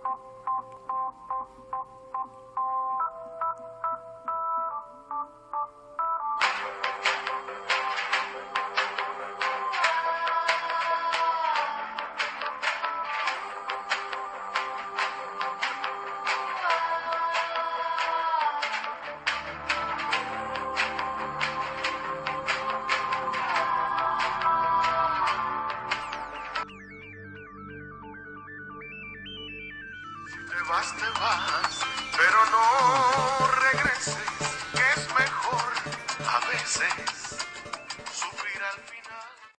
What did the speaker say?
Te vas, pero no regreses, que es mejor a veces